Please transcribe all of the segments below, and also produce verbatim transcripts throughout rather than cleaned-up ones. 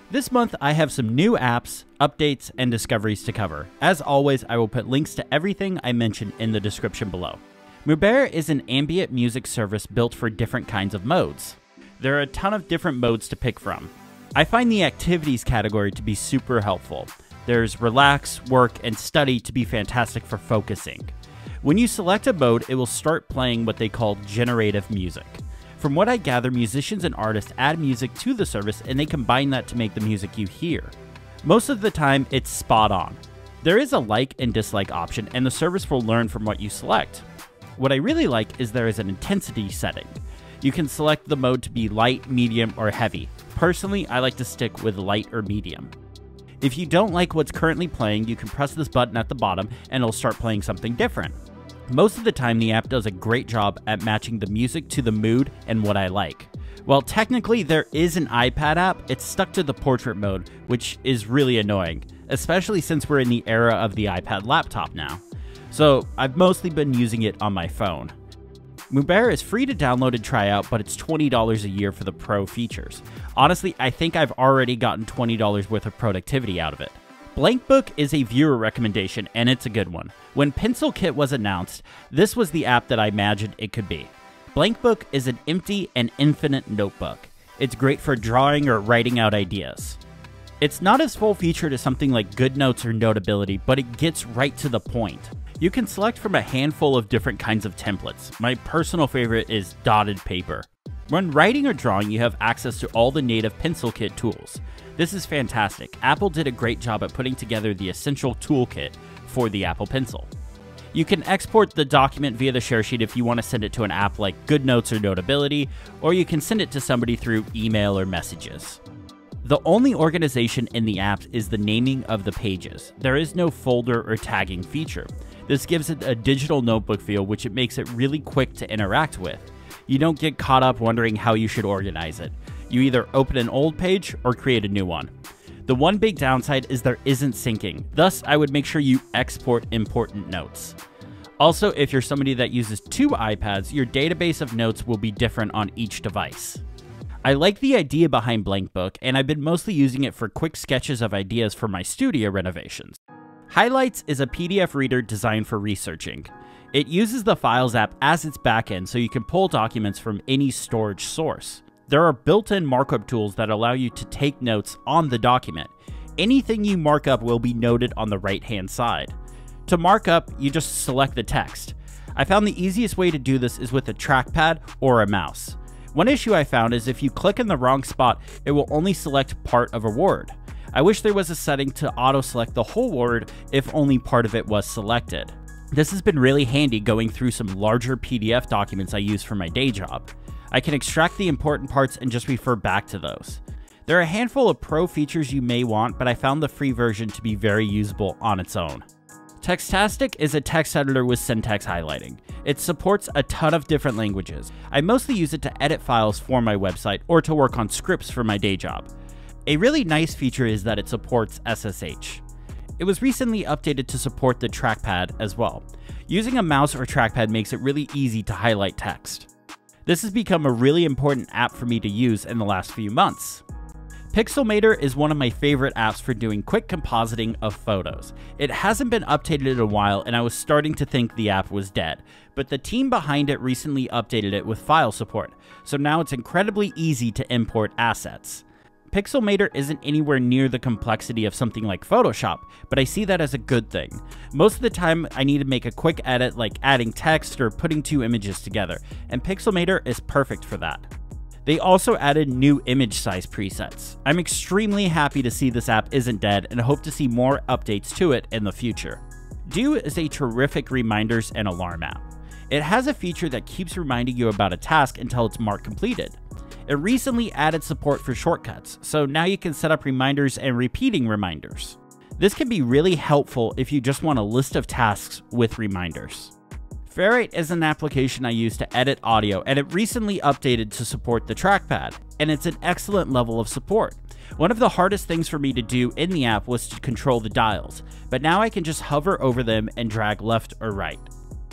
This month, I have some new apps, updates, and discoveries to cover. As always, I will put links to everything I mentioned in the description below. Mubera is an ambient music service built for different kinds of modes. There are a ton of different modes to pick from. I find the activities category to be super helpful. There's relax, work, and study to be fantastic for focusing. When you select a mode, it will start playing what they call generative music. From what I gather, musicians and artists add music to the service and they combine that to make the music you hear. Most of the time, it's spot on. There is a like and dislike option, and the service will learn from what you select. What I really like is there is an intensity setting. You can select the mode to be light, medium, or heavy. Personally, I like to stick with light or medium. If you don't like what's currently playing, you can press this button at the bottom and it'll start playing something different. Most of the time, the app does a great job at matching the music to the mood and what I like. While technically there is an iPad app, it's stuck to the portrait mode, which is really annoying, especially since we're in the era of the iPad laptop now. So I've mostly been using it on my phone. Mubera is free to download and try out, but it's twenty dollars a year for the pro features. Honestly, I think I've already gotten twenty dollars worth of productivity out of it. Blankbook is a viewer recommendation, and it's a good one. When Pencilkit was announced, this was the app that I imagined it could be. Blankbook is an empty and infinite notebook. It's great for drawing or writing out ideas. It's not as full-featured as something like GoodNotes or Notability, but it gets right to the point. You can select from a handful of different kinds of templates. My personal favorite is dotted paper. When writing or drawing, you have access to all the native Pencilkit tools. This is fantastic. Apple did a great job at putting together the essential toolkit for the Apple Pencil. You can export the document via the share sheet if you want to send it to an app like GoodNotes or Notability, or you can send it to somebody through email or messages. The only organization in the app is the naming of the pages. There is no folder or tagging feature. This gives it a digital notebook feel, which it makes it really quick to interact with. You don't get caught up wondering how you should organize it. You either open an old page or create a new one. The one big downside is there isn't syncing. Thus, I would make sure you export important notes. Also, if you're somebody that uses two iPads, your database of notes will be different on each device. I like the idea behind Blankbook, and I've been mostly using it for quick sketches of ideas for my studio renovations. Highlights is a P D F reader designed for researching. It uses the Files app as its backend so you can pull documents from any storage source. There are built-in markup tools that allow you to take notes on the document. Anything you mark up will be noted on the right-hand side. To mark up, you just select the text. I found the easiest way to do this is with a trackpad or a mouse. One issue I found is if you click in the wrong spot, it will only select part of a word. I wish there was a setting to auto-select the whole word if only part of it was selected. This has been really handy going through some larger P D F documents I use for my day job. I can extract the important parts and just refer back to those. There are a handful of pro features you may want, but I found the free version to be very usable on its own. Textastic is a text editor with syntax highlighting. It supports a ton of different languages. I mostly use it to edit files for my website or to work on scripts for my day job. A really nice feature is that it supports S S H. It was recently updated to support the trackpad as well. Using a mouse or trackpad makes it really easy to highlight text. This has become a really important app for me to use in the last few months. Pixelmator is one of my favorite apps for doing quick compositing of photos. It hasn't been updated in a while and I was starting to think the app was dead, but the team behind it recently updated it with file support, so now it's incredibly easy to import assets. Pixelmator isn't anywhere near the complexity of something like Photoshop, but I see that as a good thing. Most of the time, I need to make a quick edit like adding text or putting two images together, and Pixelmator is perfect for that. They also added new image size presets. I'm extremely happy to see this app isn't dead and hope to see more updates to it in the future. Do is a terrific reminders and alarm app. It has a feature that keeps reminding you about a task until it's marked completed. It recently added support for shortcuts, so now you can set up reminders and repeating reminders. This can be really helpful if you just want a list of tasks with reminders. Ferrite is an application I use to edit audio, and it recently updated to support the trackpad, and it's an excellent level of support. One of the hardest things for me to do in the app was to control the dials, but now I can just hover over them and drag left or right.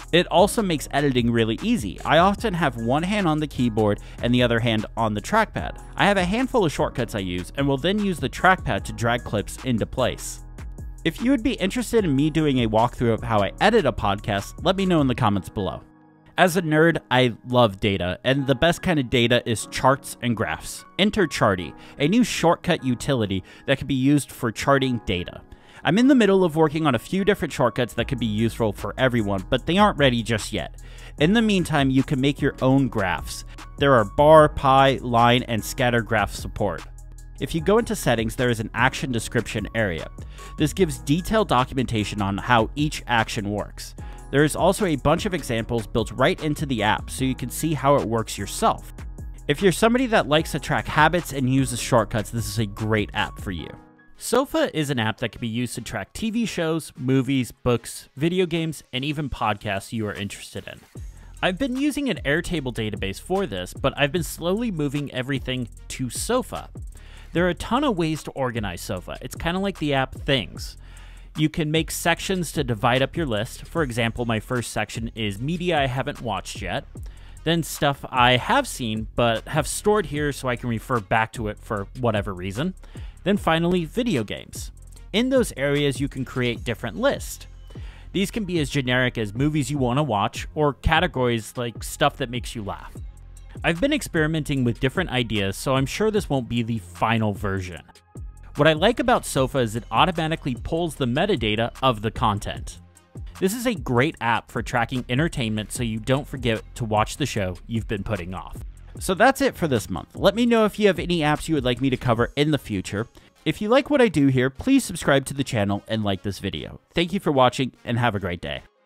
It also makes editing really easy. I often have one hand on the keyboard and the other hand on the trackpad. I have a handful of shortcuts I use and will then use the trackpad to drag clips into place. If you would be interested in me doing a walkthrough of how I edit a podcast, let me know in the comments below. As a nerd, I love data, and the best kind of data is charts and graphs. Enter Charty, a new shortcut utility that can be used for charting data. I'm in the middle of working on a few different shortcuts that could be useful for everyone, but they aren't ready just yet. In the meantime, you can make your own graphs. There are bar, pie, line, and scatter graph support. If you go into settings, there is an action description area. This gives detailed documentation on how each action works. There is also a bunch of examples built right into the app so you can see how it works yourself. If you're somebody that likes to track habits and uses shortcuts, this is a great app for you. Sofa is an app that can be used to track T V shows, movies, books, video games, and even podcasts you are interested in. I've been using an Airtable database for this, but I've been slowly moving everything to Sofa. There are a ton of ways to organize Sofa. It's kind of like the app Things. You can make sections to divide up your list. For example, my first section is media I haven't watched yet. Then stuff I have seen but have stored here so I can refer back to it for whatever reason. Then finally, video games. In those areas, you can create different lists. These can be as generic as movies you want to watch or categories like stuff that makes you laugh. I've been experimenting with different ideas, so I'm sure this won't be the final version. What I like about Sofa is it automatically pulls the metadata of the content. This is a great app for tracking entertainment so you don't forget to watch the show you've been putting off. So that's it for this month. Let me know if you have any apps you would like me to cover in the future. If you like what I do here, please subscribe to the channel and like this video. Thank you for watching and have a great day.